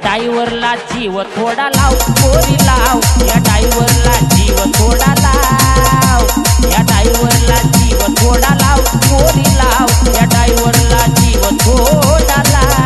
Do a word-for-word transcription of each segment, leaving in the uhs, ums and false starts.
डायव्हरला जीव थोडा लाव पोरी लाव, या डायव्हरला जीव थोडा लाव, या डायव्हरला जीव थोडा लाव पोरी लाव, या डायव्हरला जीव थोडा लाव।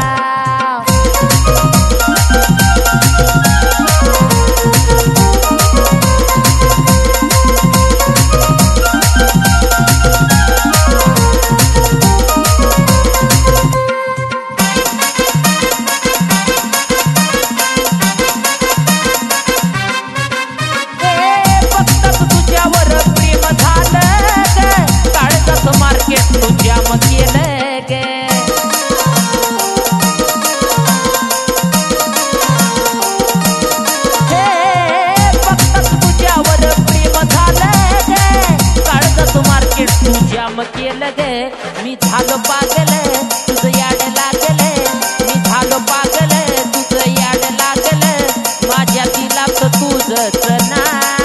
केलं गे मी झालो पागल तुझं याड लागल, मी झालो पागल तुझं याड लागल, माझ्या दिलात तुझंच ना।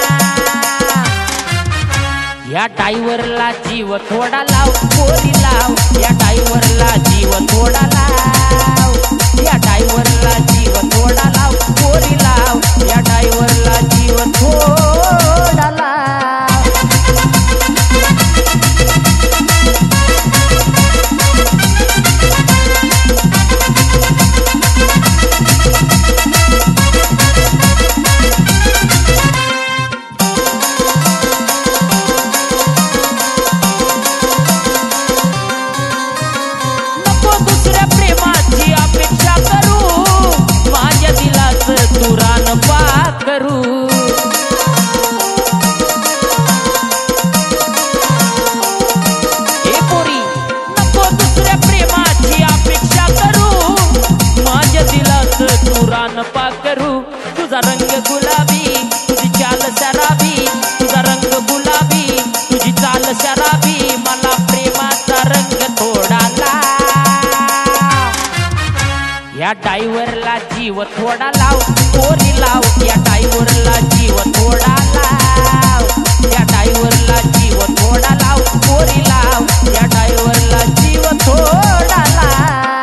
या डायव्हरला जीव थोडा लाव पोरी लाव, या डायव्हरला जीव थोडा लाव, या डायव्हरला जीव थोडा लाव पोरी लाव, या डायव्हरला जीव थोडा लाव। करू तुझा रंग गुलाबी तुझी चाल शराबी, तुझा रंग गुलाबी तुझी चाल शराबी, मला प्रेमाचा रंग थोडा लाव। या डायव्हरला जीव थोडा लाव पोरी लाव, या डायव्हरला जीव थोडा लाव, या डायव्हरला जीव थोडा लाव पोरी लाव, या डायव्हरला जीव थोडा लाव।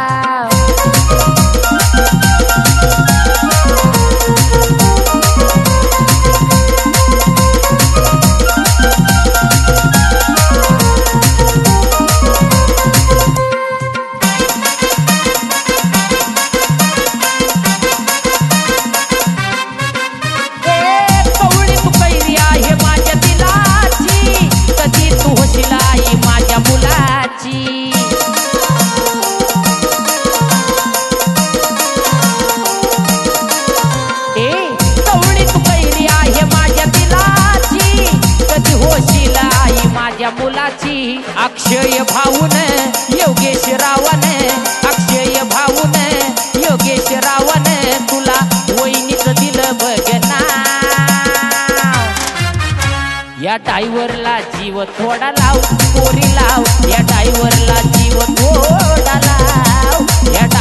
मुलाची अक्षय भाऊन योगेश रावण, अक्षय भाऊन योगेश रावण, तुला वहिनीच दिलं बघना। या डायव्हरला जीव थोडा लाव पोरी लाव, या डायव्हरला जीव थोडा लाव, या